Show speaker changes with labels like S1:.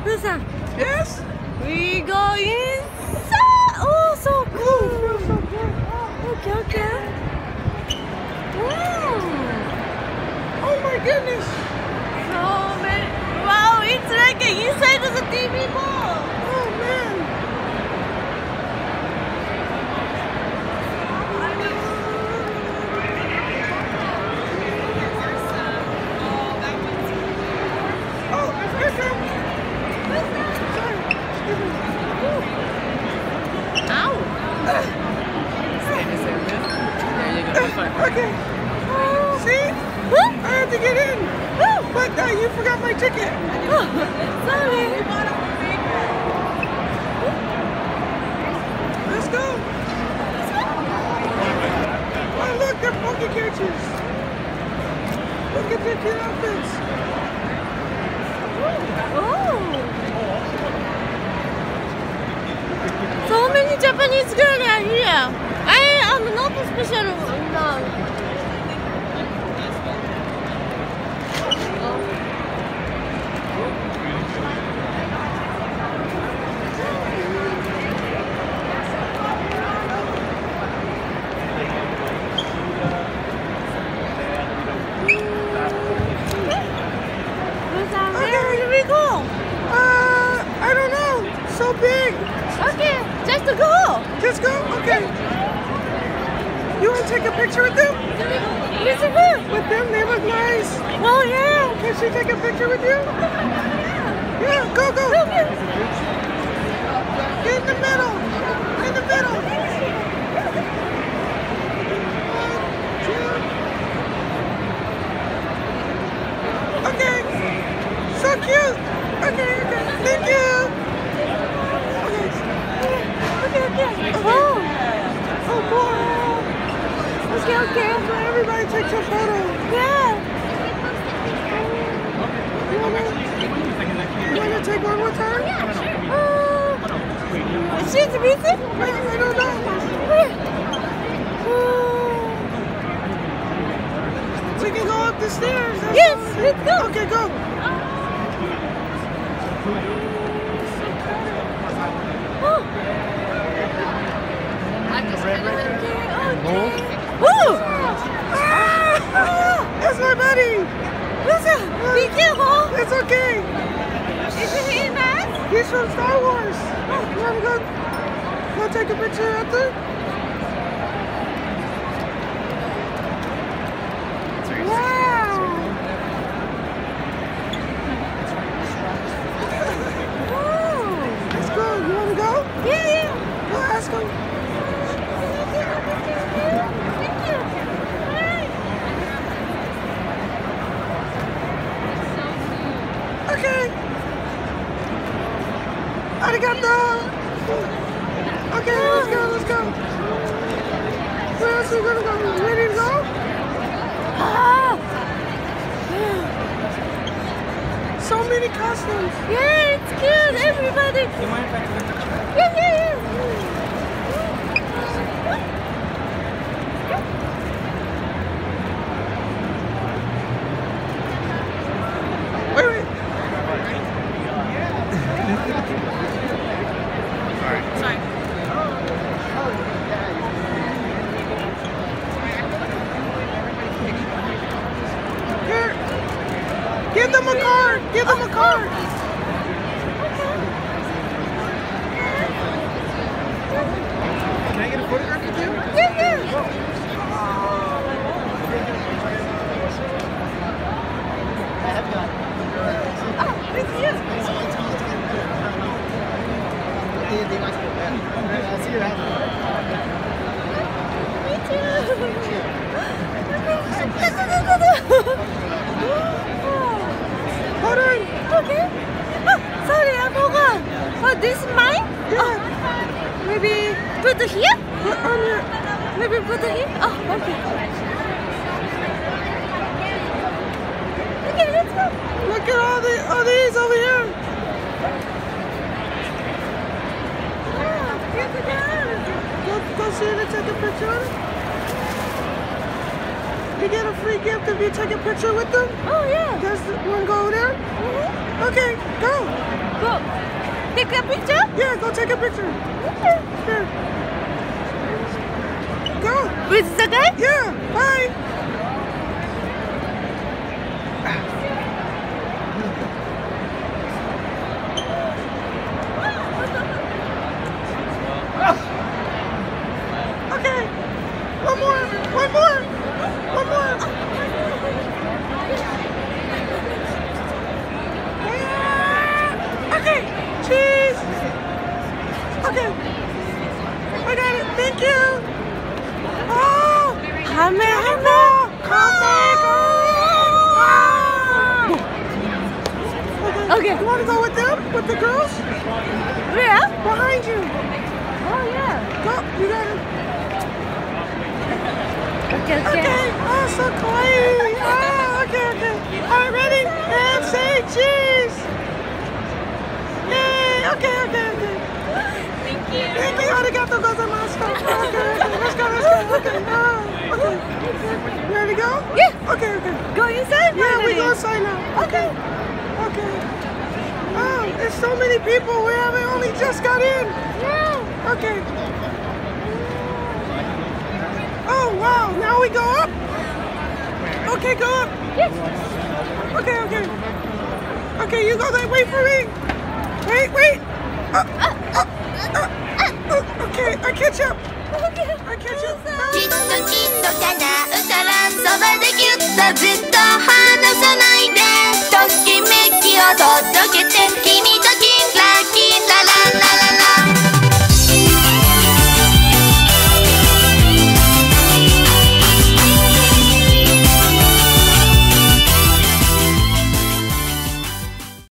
S1: Pooh-san.
S2: Yes?
S1: We go inside. Oh, so cool.
S2: Feels so good.
S1: Okay, okay. Wow.
S2: Oh my goodness.
S1: So many. Wow, it's like inside of the TV mall.
S2: Oh man. Oh, here comes. Sorry. Excuse me.
S1: Ow.
S2: Okay. See? I had to get in. But you forgot my ticket.
S1: Sorry.
S2: Let's go. Oh, look, they're monkey carriages. Look at their cute outfits.
S1: Oh. So many Japanese girls are here. I am not special now. Where do we go?
S2: I don't know. So big.
S1: Okay, just go.
S2: Just go? Okay. You want to take a picture with them?
S1: Yes, go.
S2: With them? They look nice.
S1: Oh yeah.
S2: Can she take a picture with you? Yeah, go, go. Get in the middle. In the middle. 1, 2. Okay. So cute. Okay, okay. Thank you.
S1: Okay. Oh.
S2: Oh, boy.
S1: Okay.
S2: So everybody takes a photo.
S1: Yeah.
S2: You wanna take one with her?
S1: She's busy?
S2: I don't know. We can go up the stairs.
S1: Yes, let's go.
S2: Okay, go.
S1: Oh!
S2: That's my buddy.
S1: Listen, be careful.
S2: It's okay.
S1: Is he nice?
S2: He's from Star Wars. You wanna go take a picture after? Wow. Let's go. You wanna go?
S1: Yeah.
S2: Well, let's go.
S1: Thank you.
S2: Okay. Arigato. Okay, let's go. Where else are we gonna go? You ready to go? So many costumes.
S1: Yeah, it's cute. Everybody.
S3: You mind if I take a picture?
S1: Yeah.
S2: Wait.
S1: Sorry.
S2: Here. Give them a card. Give them a card.
S3: Can I get a photograph with you? I'll see you
S2: Hold on.
S1: Okay. Oh, sorry, I forgot. Oh, this is mine?
S2: Yeah.
S1: Maybe put it here?
S2: Put on your.
S1: Maybe put it here? Oh, okay. Okay, let's go.
S2: Look at all these over here. Go see it and take a picture. You get a free gift if you take a picture with them.
S1: Oh, yeah.
S2: Does one go over there? Okay, go.
S1: Go. take a picture?
S2: Yeah, go take a picture.
S1: Okay.
S2: Here. Go.
S1: With the guy?
S2: Yeah, bye. Okay. One more. One more. One more. Okay. Cheese. Okay. I got it. Thank you. Oh.
S1: 카메라. Okay.
S2: You want to go with them? With the girls?
S1: Where?
S2: Behind you.
S1: Oh yeah.
S2: Go. You got it.
S1: Okay.
S2: Okay. Oh, so quiet. Oh, okay, okay. All right, ready? And say cheese. Yay. Okay, okay, okay.
S1: Thank you.
S2: Thank you. Arigato gozaimasu. Okay, okay. Let's go, let's go. Okay. Okay. You ready to go?
S1: Yeah.
S2: Okay, okay.
S1: Go inside.
S2: Yeah, we
S1: finally.
S2: go inside now. Okay. Okay. Oh, there's so many people. We haven't only just got in.
S1: Yeah.
S2: Okay. Oh, wow. Now we go up. Okay, go up.
S1: Yes.
S2: Okay, okay. Okay, you go there. Wait for me. Wait, wait. Okay, I catch up.
S1: Okay.
S2: I catch up.
S4: きっときっと叶うからそばでぎゅっとずっと離さないでときめきをと